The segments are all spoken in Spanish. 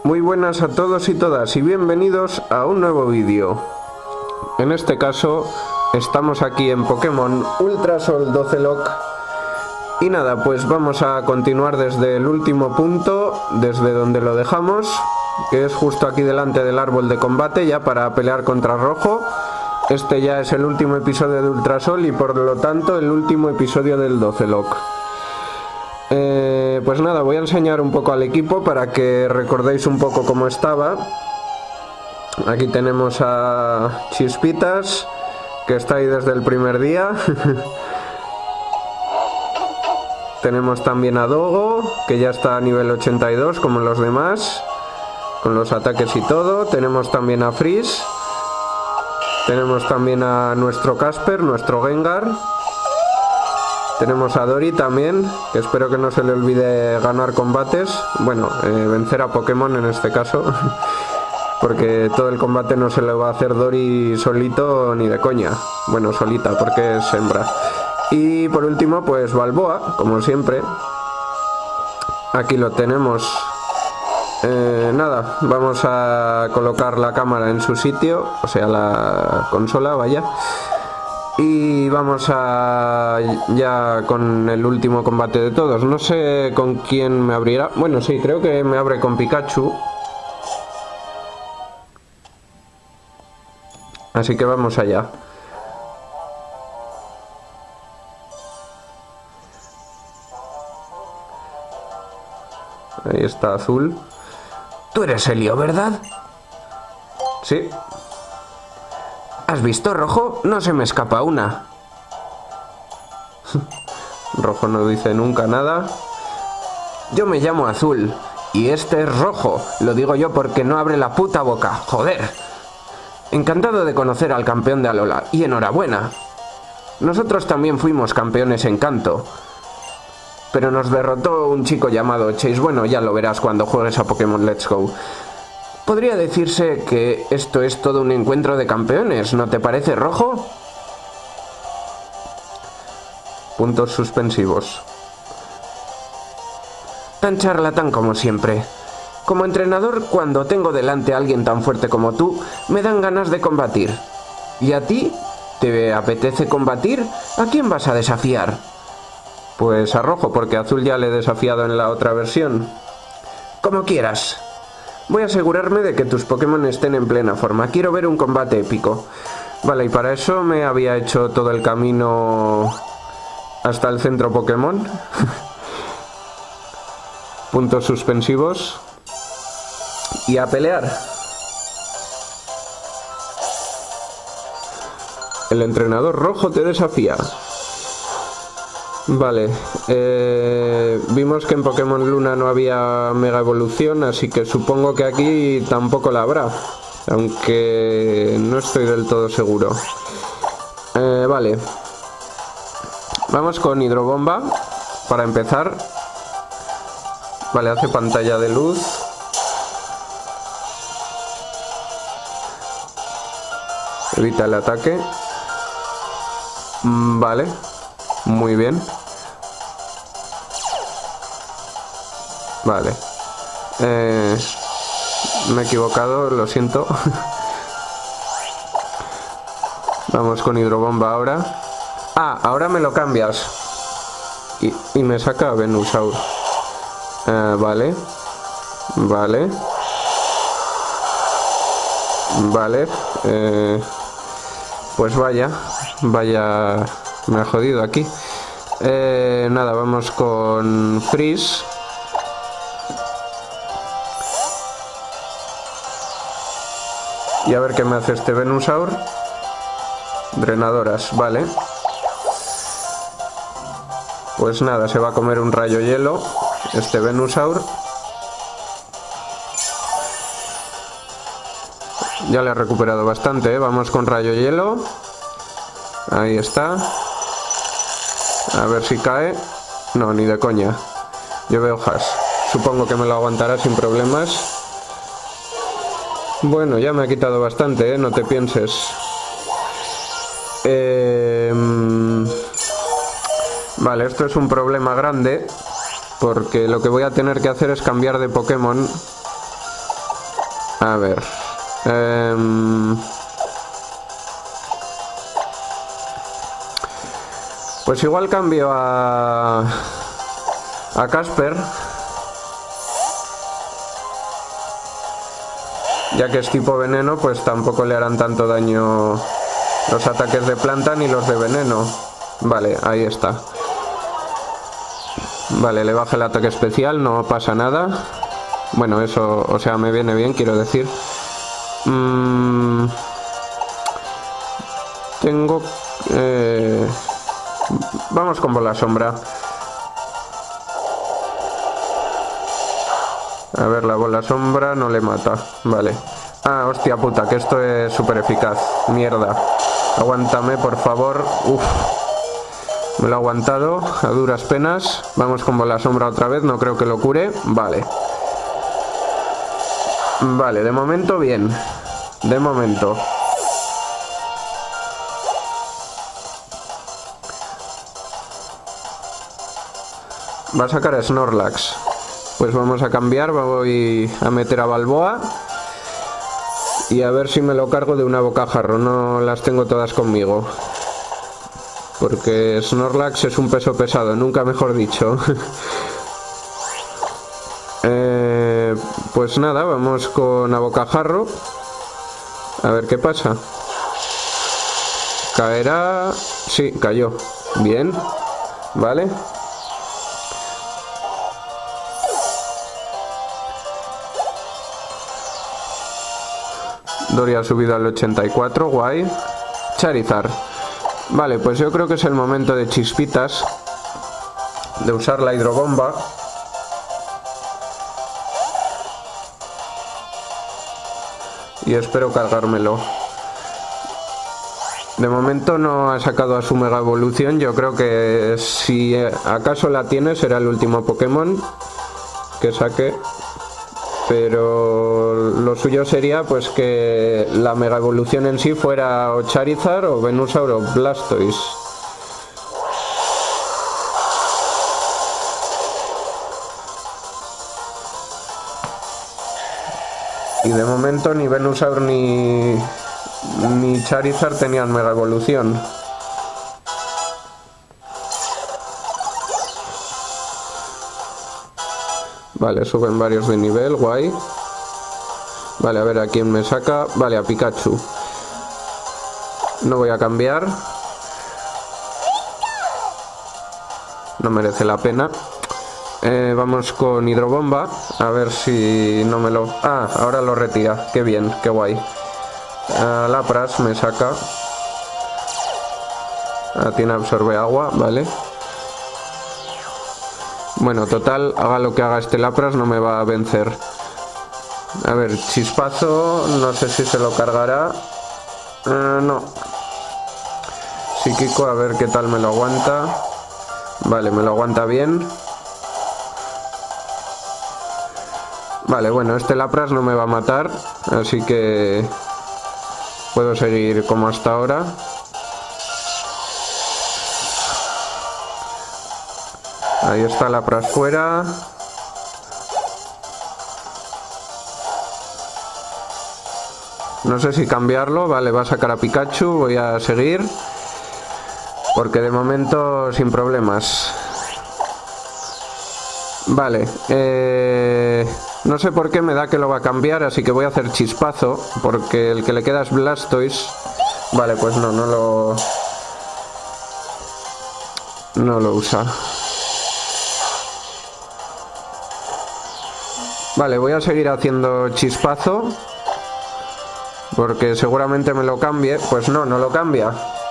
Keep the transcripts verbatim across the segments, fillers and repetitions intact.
Muy buenas a todos y todas y bienvenidos a un nuevo vídeo. En este caso estamos aquí en Pokémon Ultrasol doce Lock. Y nada, pues vamos a continuar desde el último punto, desde donde lo dejamos, que es justo aquí delante del árbol de combate, ya para pelear contra Rojo. Este ya es el último episodio de Ultrasol y por lo tanto el último episodio del doce Lock. Eh, pues nada, voy a enseñar un poco al equipo para que recordéis un poco cómo estaba. Aquí tenemos a Chispitas, que está ahí desde el primer día. Tenemos también a Dogo, que ya está a nivel ochenta y dos como los demás, con los ataques y todo. Tenemos también a Freeze. Tenemos también a nuestro Casper, nuestro Gengar. Tenemos a Dori también, que espero que no se le olvide ganar combates. Bueno, eh, vencer a Pokémon en este caso. Porque todo el combate no se le va a hacer Dori solito ni de coña. Bueno, solita, porque es hembra. Y por último, pues Balboa, como siempre. Aquí lo tenemos. Eh, nada, vamos a colocar la cámara en su sitio, o sea, la consola, vaya. Y vamos a ya con el último combate de todos. No sé con quién me abrirá. Bueno, sí, creo que me abre con Pikachu. Así que vamos allá. Ahí está Azul. Tú eres Helio, ¿verdad? Sí. ¿Has visto, Rojo? No se me escapa una. Rojo no dice nunca nada. Yo me llamo Azul y este es Rojo. Lo digo yo porque no abre la puta boca. Joder. Encantado de conocer al campeón de Alola y enhorabuena. Nosotros también fuimos campeones en Kanto, pero nos derrotó un chico llamado Chase. Bueno, ya lo verás cuando juegues a Pokémon Let's Go. Podría decirse que esto es todo un encuentro de campeones, ¿no te parece, Rojo? Puntos suspensivos. Tan charlatán como siempre. Como entrenador, cuando tengo delante a alguien tan fuerte como tú, me dan ganas de combatir. ¿Y a ti? ¿Te apetece combatir? ¿A quién vas a desafiar? Pues a Rojo, porque a Azul ya le he desafiado en la otra versión. Como quieras. Voy a asegurarme de que tus Pokémon estén en plena forma. Quiero ver un combate épico. Vale, y para eso me había hecho todo el camino hasta el centro Pokémon. Puntos suspensivos. Y a pelear. El entrenador Rojo te desafía. Vale, eh, vimos que en Pokémon Luna no había Mega Evolución, así que supongo que aquí tampoco la habrá, aunque no estoy del todo seguro. Eh, vale, vamos con Hidrobomba para empezar. Vale, hace pantalla de luz. Evita el ataque. Vale. Muy bien. Vale. Eh, me he equivocado, lo siento. Vamos con Hidrobomba ahora. Ah, ahora me lo cambias. Y, y me saca Venusaur. Eh, vale. Vale. Vale. Eh, pues vaya. Vaya... Me ha jodido aquí. Eh, nada, vamos con Freeze. Y a ver qué me hace este Venusaur. Drenadoras, vale. Pues nada, se va a comer un rayo hielo este Venusaur. Ya le ha recuperado bastante, ¿eh? Vamos con rayo hielo. Ahí está. A ver si cae. No, ni de coña. Yo veo Hash. Supongo que me lo aguantará sin problemas. Bueno, ya me ha quitado bastante, ¿eh? No te pienses. Eh... Vale, esto es un problema grande, porque lo que voy a tener que hacer es cambiar de Pokémon A ver. Eh, pues igual cambio a... A Casper. Ya que es tipo veneno, pues tampoco le harán tanto daño los ataques de planta ni los de veneno. Vale, ahí está. Vale, le baja el ataque especial, no pasa nada. Bueno, eso, o sea, me viene bien, quiero decir. Mm, tengo... Eh, vamos con bola sombra. A ver, la bola sombra no le mata. Vale. Ah, hostia puta, que esto es súper eficaz. Mierda. Aguántame, por favor. Uf. Me lo he aguantado a duras penas. Vamos con bola sombra otra vez. No creo que lo cure. Vale. Vale, de momento bien. De momento. Va a sacar a Snorlax. Pues vamos a cambiar, voy a meter a Balboa y a ver si me lo cargo de una bocajarro. No las tengo todas conmigo, porque Snorlax es un peso pesado, nunca mejor dicho. eh, pues nada, vamos con a bocajarro, a ver qué pasa. Caerá... sí, cayó. Bien, vale. Dory ha subido al ochenta y cuatro, guay. Charizard. Vale, pues yo creo que es el momento de Chispitas, de usar la hidrobomba. Y espero cargármelo. De momento no ha sacado a su Mega Evolución. Yo creo que si acaso la tiene será el último Pokémon que saque. Pero lo suyo sería pues que la Mega Evolución en sí fuera o Charizard o Venusaur o Blastoise. Y de momento ni Venusaur ni, ni Charizard tenían Mega Evolución. Vale, suben varios de nivel, guay. Vale, a ver a quién me saca. Vale, a Pikachu. No voy a cambiar. No merece la pena. Eh, vamos con hidrobomba. A ver si no me lo... ah, ahora lo retira. Qué bien, qué guay. Uh, Lapras me saca. Ah, tiene absorbe agua, vale. Bueno, total, haga lo que haga este Lapras, no me va a vencer. A ver, Chispazo, no sé si se lo cargará. Uh, no. Psíquico, a ver qué tal me lo aguanta. Vale, me lo aguanta bien. Vale, bueno, este Lapras no me va a matar, así que puedo seguir como hasta ahora. Ahí está Lapras fuera. No sé si cambiarlo. Vale, va a sacar a Pikachu. Voy a seguir, porque de momento sin problemas. Vale. Eh, no sé por qué me da que lo va a cambiar, así que voy a hacer Chispazo, porque el que le queda es Blastoise. Vale, pues no, no lo... no lo usa. Vale, voy a seguir haciendo Chispazo, porque seguramente me lo cambie. Pues no, no lo cambia.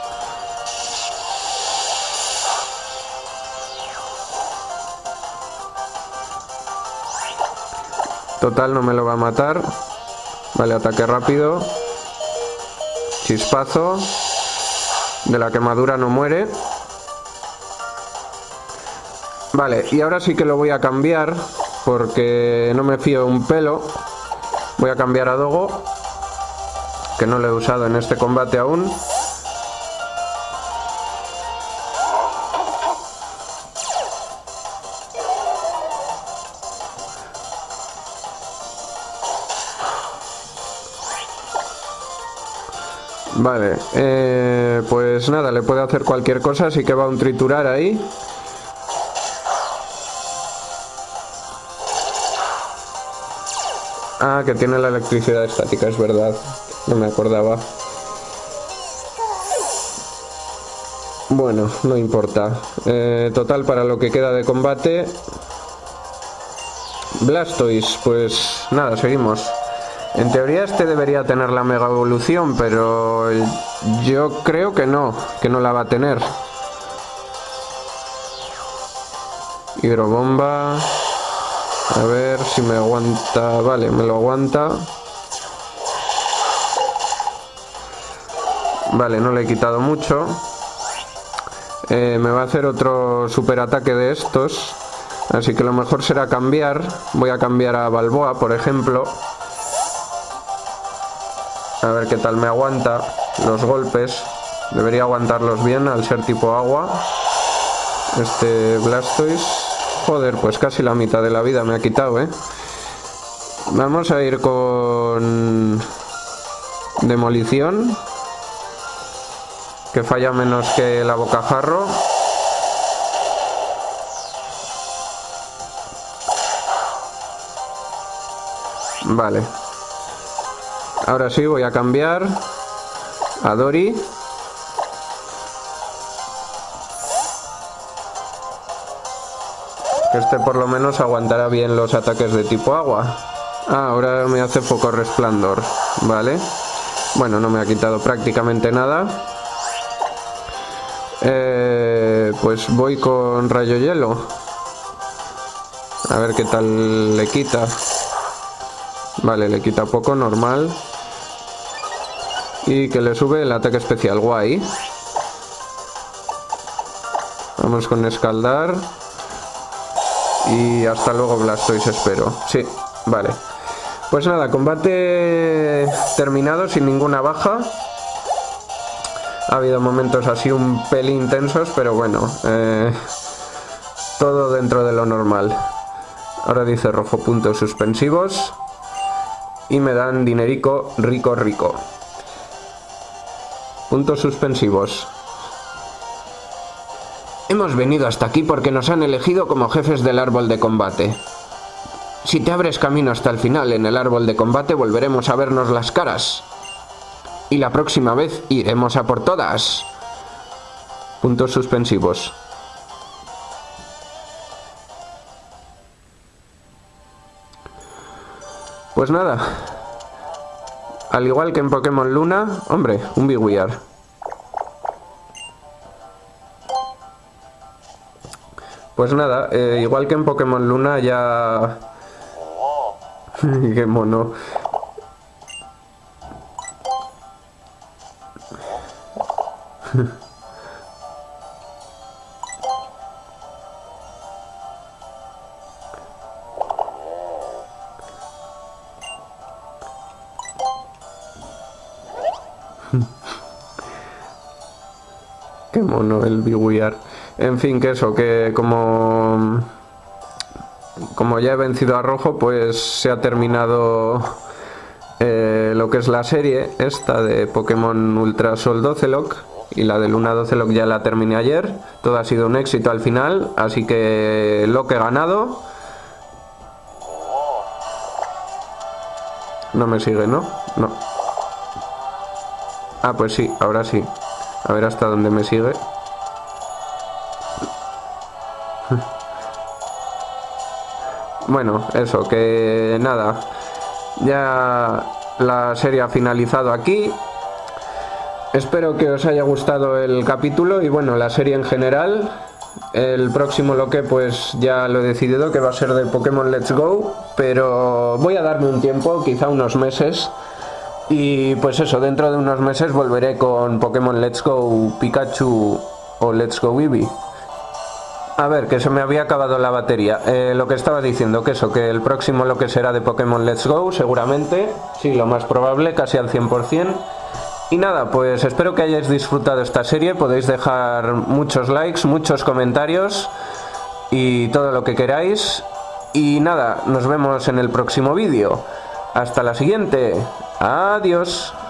Total, no me lo va a matar. Vale, ataque rápido. Chispazo. De la quemadura no muere. Vale, y ahora sí que lo voy a cambiar, porque no me fío un pelo. Voy a cambiar a Dogo, que no lo he usado en este combate aún. Vale, eh, pues nada, le puede hacer cualquier cosa, así que va a un triturar ahí. Ah, que tiene la electricidad estática, es verdad. No me acordaba. Bueno, no importa. Eh, total, para lo que queda de combate... Blastoise, pues nada, seguimos. En teoría este debería tener la mega evolución, pero yo creo que no, que no la va a tener. Hidrobomba. A ver si me aguanta. Vale, me lo aguanta. Vale, no le he quitado mucho. Eh, me va a hacer otro super ataque de estos. Así que lo mejor será cambiar. Voy a cambiar a Balboa, por ejemplo. A ver qué tal me aguanta los golpes. Debería aguantarlos bien al ser tipo agua. Este Blastoise. Joder, pues casi la mitad de la vida me ha quitado, ¿eh? Vamos a ir con... Demolición. Que falla menos que la bocajarro. Vale. Ahora sí, voy a cambiar a Dori. Que este por lo menos aguantará bien los ataques de tipo agua. Ah, ahora me hace foco resplandor. Vale. Bueno, no me ha quitado prácticamente nada. Eh, pues voy con rayo hielo. A ver qué tal le quita. Vale, le quita poco, normal. Y que le sube el ataque especial, guay. Vamos con escaldar. Y hasta luego Blastoise, espero. Sí, vale. Pues nada, combate terminado sin ninguna baja. Ha habido momentos así un pelín tensos, pero bueno, eh, todo dentro de lo normal. Ahora dice rojo puntos suspensivos. Y me dan dinerico rico rico. Puntos suspensivos. Hemos venido hasta aquí porque nos han elegido como jefes del árbol de combate. Si te abres camino hasta el final en el árbol de combate, volveremos a vernos las caras. Y la próxima vez iremos a por todas. Puntos suspensivos. Pues nada. Al igual que en Pokémon Luna, hombre, un Bewear. Pues nada, eh, igual que en Pokémon Luna ya... Qué mono. Qué mono el Bewear. En fin, que eso, que como... Como ya he vencido a Rojo, pues se ha terminado eh, lo que es la serie esta de Pokémon Ultra Sol Doceloc. Y la de Luna Doceloc ya la terminé ayer. Todo ha sido un éxito al final, así que lo que he ganado... No me sigue, ¿no? No. Ah, pues sí, ahora sí. A ver hasta dónde me sigue. Bueno, eso, que nada. Ya la serie ha finalizado aquí. Espero que os haya gustado el capítulo y bueno, la serie en general. El próximo lo que pues ya lo he decidido que va a ser de Pokémon Let's Go. Pero voy a darme un tiempo, quizá unos meses. Y pues eso, dentro de unos meses volveré con Pokémon Let's Go Pikachu o Let's Go Eevee. A ver, que se me había acabado la batería. Eh, lo que estaba diciendo, que eso, que el próximo lo que será de Pokémon Let's Go, seguramente. Sí, lo más probable, casi al cien por cien. Y nada, pues espero que hayáis disfrutado esta serie. Podéis dejar muchos likes, muchos comentarios y todo lo que queráis. Y nada, nos vemos en el próximo vídeo. Hasta la siguiente. Adiós.